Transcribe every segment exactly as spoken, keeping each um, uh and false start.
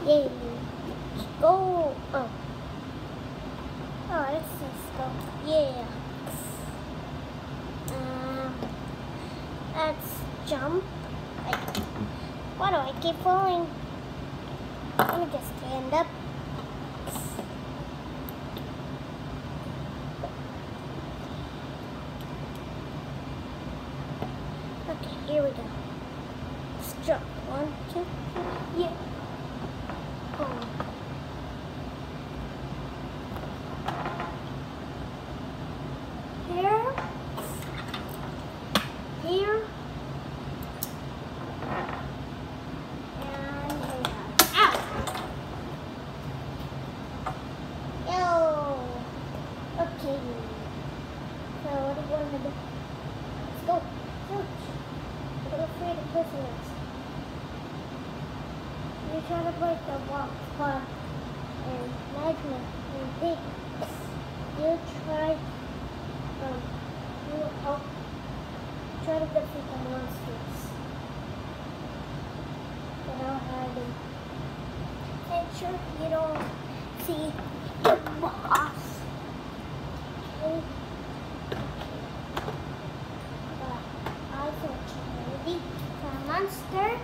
Yay. Let's go. Oh. Oh, let's just go. Yeah. Um, let's jump. Like, why do I keep falling? Let me just stand up. Okay, here we go. Let's jump. One, two, three. Yeah. Oh. Here. Here. And here. Ow! Yo! Okay. So what do you want to do? Let's go. Search. Look for the prisoners. You try to break the box car and magnet and big. You try um you help try to defeat the monsters without hiding. Make sure you don't see the boss. Okay. But I ready for a monster.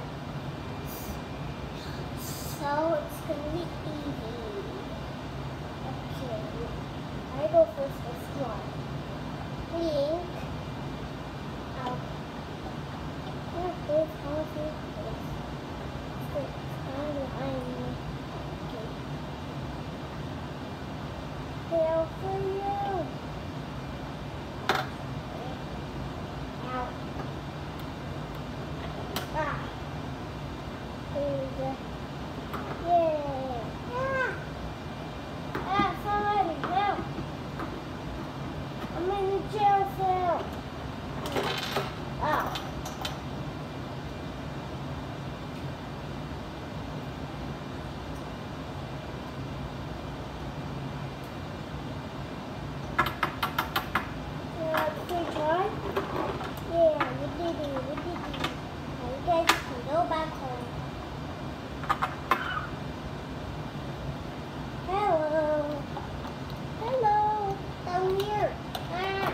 So it's gonna be easy. Okay. I go first this one. Pink. Out. Yeah, please, how is it? It's kind of behind me. Okay. Hail for you. Out. Ah. Here we go. Yeah. Ah. Ah, somebody help. I'm in the jail cell. Oh. Yeah, free try? Yeah, we did it, we did it. Now you guys can go back home. Hello. Hello. Down here. Ah.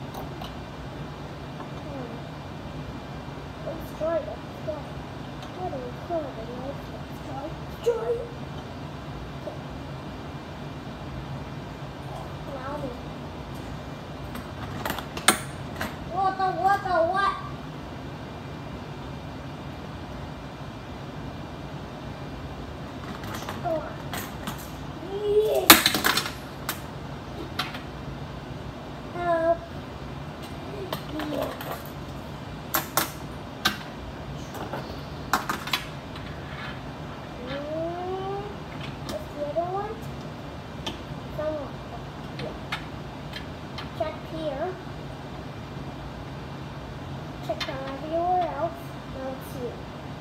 Hmm. Destroy it. Destroy it. What do we call it? Destroy. Destroy. Okay. Now me. What the what the what? Go on. Yeah. Help. Yeah. Mm, what's the other one? Somewhere. Yeah. Check here. Check on everywhere else. Now it's here.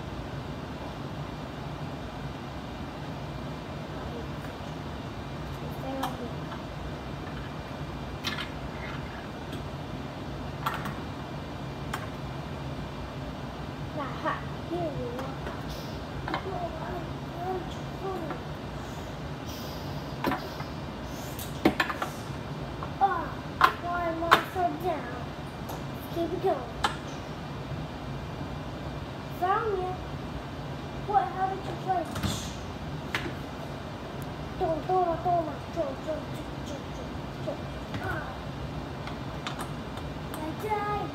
Aha, here we are. Ah, one monster down. Keep it going. Found you. What? How did you play? Don't, don't, don't, don't, don't, don't, don't. Ah. I died.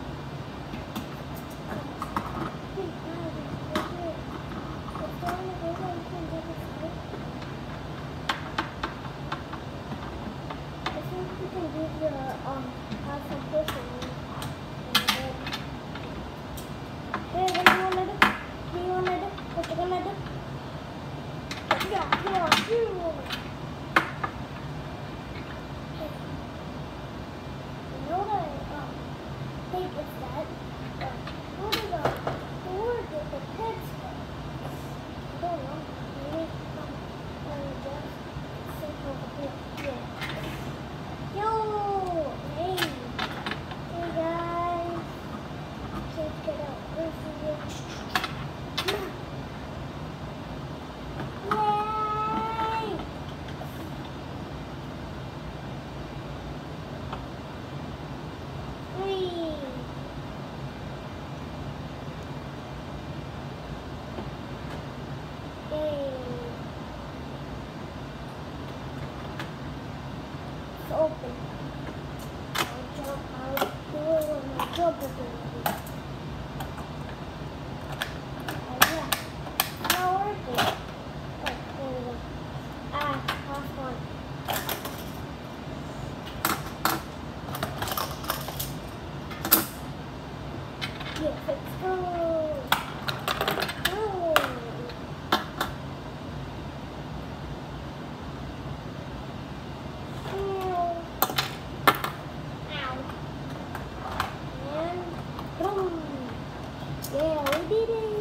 Um, have some pushing. Hey, what do you want to do? What do you want to do? What you gonna do? Yeah, yeah, you. You know that? Um, eating.